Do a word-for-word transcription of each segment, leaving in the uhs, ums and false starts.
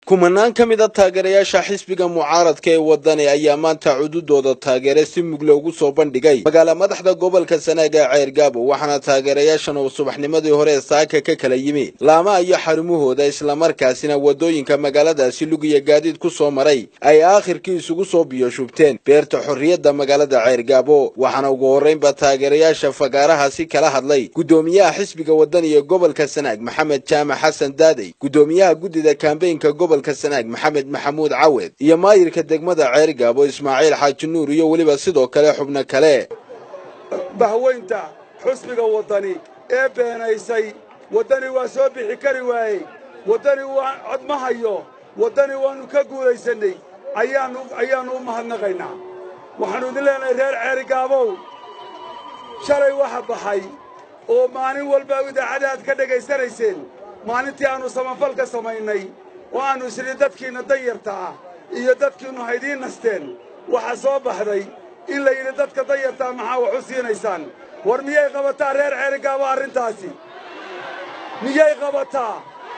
kumanaan ka mid ah taageerayaasha xisbiga mucaaradka ee Wadani ayaa maanta cududooda taageere si mugla ugu soo bandhigay magaala madaxda gobolka Sanaag ee Ceergaabo waxaana taageerayaashan oo subaxnimadii hore saaka ka kala yimi laama iyo xarumahooda isla markaasina wadooyinka magaaladaasi lugiya gaadiid ku soo maray ay aakhirkii isugu soo biyo shubteen beerta xorriyadda magaalada Ceergaabo waxaana ugu horeynba taageerayaasha fagaarahaasi kala hadlay gudoomiyaha xisbiga Wadani ee gobolka Sanaag Maxamed Jaamac Xasan Daadey gudoomiyaha gudida kaambeynka gobolka Sanaag Maxamed Maxamuud Cawed iyo maayirka degmada Ceergaabo Ismaaciil Xaaji Nuur iyo waliba sidoo kale xubno kale bahweynta xisbiga Wadani ee beenaysay Wadani waa soo bixi kari waayay Wadani waa cod ma hayo Wadani waanu ka guulaysanay ayaanu ayaanu u mahadnaqaynaa waxaanu idin leenahay reer Ceergaabo shalay waxa baxay oo maalin walba idaacadaad ka dhageysanayseen maalintii aanu samafalka samaynay waanu isri dadkiina dayarta ah iyo dadkiinu haydiin nasteen waxa soo baxday in la yiri dadka dayarta maxaa wax u siinaysaan war miyay qabataa reer Ceergaabo arrintaasi miyay qabataa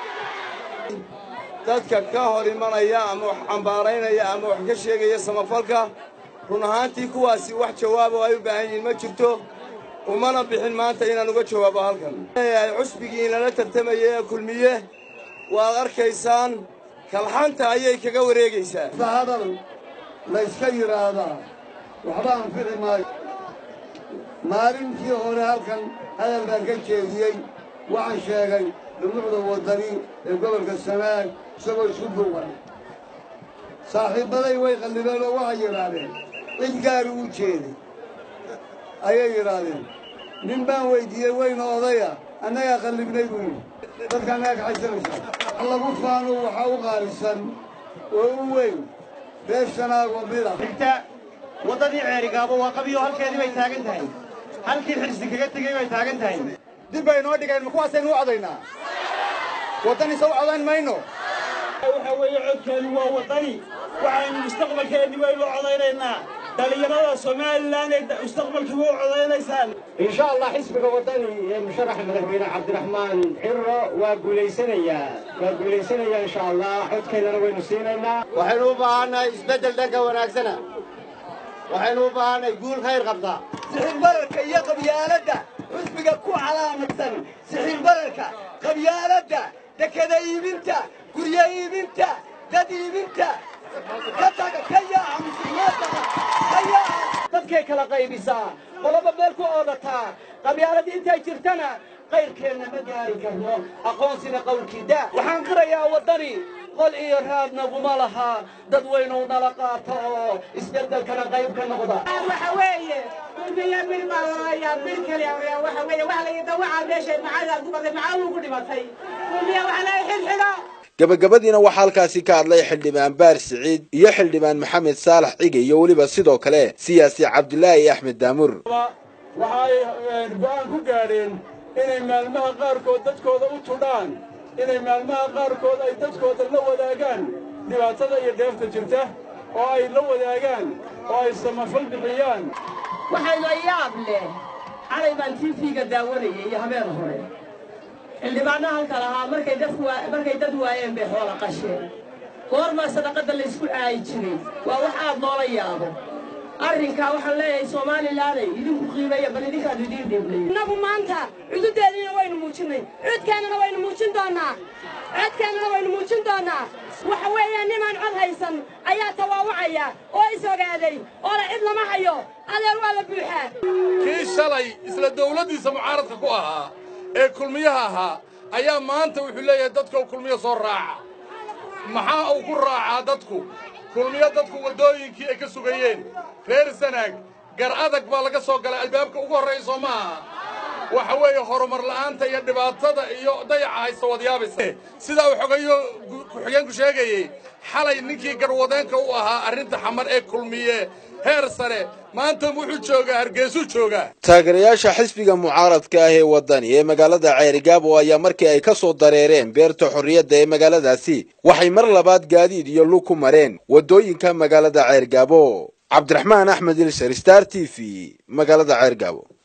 dadka ka hor imanaya ama wax cambaaraynaya ama wax ka sheegaya samafalka run ahaantii kuwaasi wax jawaab oo ay u baahan yihiin ma jirto umana bixin maanta inaan uga jawaabo halkan ay xusbigii inala tartamayay ee kulmiye waad arkaysaan kalxanta ayay kaga wareegaysaa hadal la iska yiraahdaa waxba aan fiqi maayo maalintii hore halkan hadal baan ka jeediyey waxaan sheegay dhumucda Wadani ee gobolka Sanaag isagoo isku duuban saaxiibaday way qallibeen oo waxay yiraahdeen cid gaar u jeeday ayay yiraahdeen nin baan weydiiyey weyna odaya annaga qallibnay buu yidhi dadka annaga kaxaysanaysa lagu faano waxa u qaalisan oo u weyn beeshanaag oo mida inta wadadii Ceergaabo waa qabiyo halkeedii bay taagan tahay halkii xirsi kaga tagay bay taagan tahay dib bay noo dhigeen ma kuwaasaynu u codaynaa Wadani soo codayn mayno waxa weeye codkeenu waa Wadani waxaynu mustaqbalkeenu waynu codaynaynaa dhalinyarada Soomaaliland ee mustaqbalka u codaynaysan إن شاء الله حزب وطني مشرح مدحوينا عبد الرحمن عرو وقوليسنيا وقوليسنيا إن شاء الله حد كذا وين نسينا وحنوبة أنا إسبدل دقة وناكسنا وحنوبة أنا يقول خير غبطة سحر بركة يا قبيالة حزبك كو علامة سحر بركة قبيالة دكذا يبنتا كوريا يبنتا ددي يبنتا كتاك كيا عم سماتها كيا dadkay kala qaybisaa qolaba meel ku oodataa qabyaaladii intay jirtana qayrkeena ma gaari karno aqoonsina qowlkiida waxaan qirayaa Wadani qol iyo raadna guma laha dad weynu nala qaato oo isbeddelkana qayb ka noqda waxa weeye kulmiya mid malaya mid kale waxa weeye waxa la yidawaa meesha macaada gubada macaawu ku dhimatay kulmiya waxa la xilxila gabagabadiina waxa halkaasi ka hadlay xildhibaan Baar Siciid iyo xildhibaan Maxamed Saalax Cige iyo waliba sidoo kale siyaasi Cabdullaahi Axmed Daamur waxay go'aan ku gaareen inay maalmaha qaarkood dadkooda u tudhaan inay maalmaha qaarkood ay dadkooda la wadaagaan dhibaatada iyo dheefta jirta oo ay la wadaagaan oo ay samafal bixiyaan waxay la yaab leh xalay baan T V-ga daawanayay iyo habeen hore xildhibaanaha halka lahaa markay dadku markay dad waayeen bay xoolo qasheen goorma sadaqada la isku caay jiray waa wax aad noola yaabo arrinka waxaan leeyahay Soomaaliland idinku qiimeeya bal idinka idin dhibnay nagu maanta cududeedina waynu muujinay cudkeena waynu muujin doonaa cudkeena waynu muujin doonaa waxa weeyaan niman cod haysan ayaa tawaawacaya oo isogaaday oo la cid lama hayo adeer waa la buuxaa kii shalay isla dawladdiisa mucaaradka ku ahaa ee kulmiyaha ahaa ayaa maanta wuxuu leeyahay dadka kulmiyo soo raaca maxaa uu ku raacaa dadku kulmiyo dadku wadooyinkii ay ka sugayeen reer Sanaag gar adag baa laga soo galay albaabka ugu horeeya Soomaa waxa weeye horumar la'aanta iyo dhibaatada iyo dayaca haysta wadiyaabaysa sida uu xogayo ku xigeen ku sheegayay xalay ninkii garwadeenka u ahaa arrinta xamar ee kulmiye heer sare maanta wuxuu joogaa Hargeysa jooga taageerayaasha xisbiga mucaaradka ah ee Wadani ee magaalada Ceergaabo ayaa markii ay ka soo dareereen beerta xorriyadda ee magaaladaasi waxay mar labaad gaadiid iyo lug ku mareen wadooyinka magaalada Ceergaabo Cabdiraxmaan Axmed Ilsar Star T V magaalada Ceergaabo.